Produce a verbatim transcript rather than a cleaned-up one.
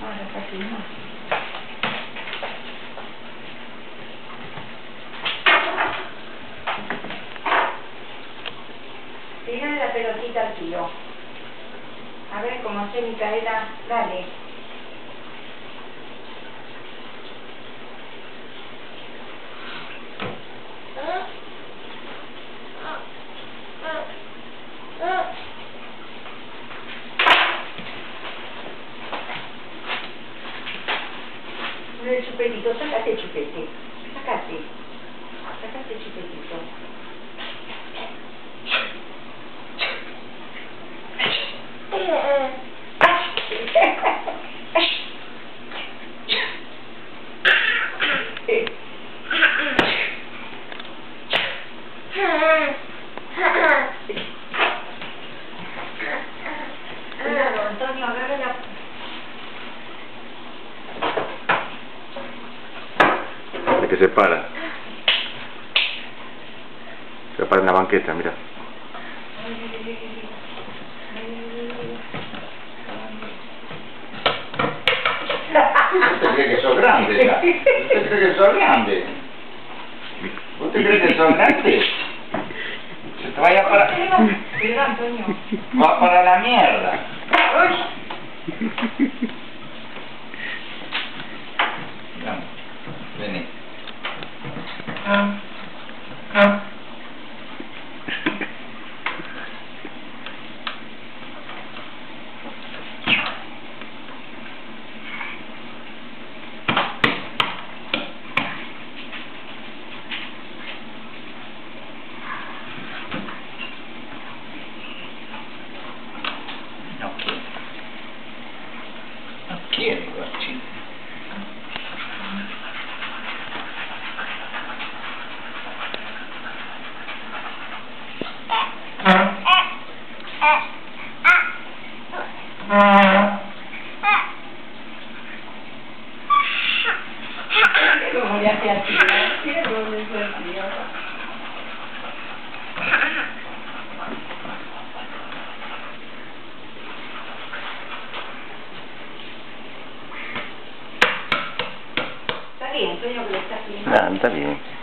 Ahora está aquí, ¿no? Tírale la pelotita al tío. A ver cómo hace Micaela. Dale. El chupetito, sácate el chupete. Sácate. Sácate el chupetito. Cuidado, Antonio, agarra la... De que se para. Se para en la banqueta, mira. ¿Usted cree que sos grande ya? ¿Usted cree que sos grande? ¿Usted cree que sos grande? Se te vaya para... Cuidado, Antonio. Va para la mierda. Vamos, vení. No quiero. No quiero, chico. Como le hace así, ¿no? Como le hace así, ¿no? Está bien, sueño que le está haciendo. Ah, está bien.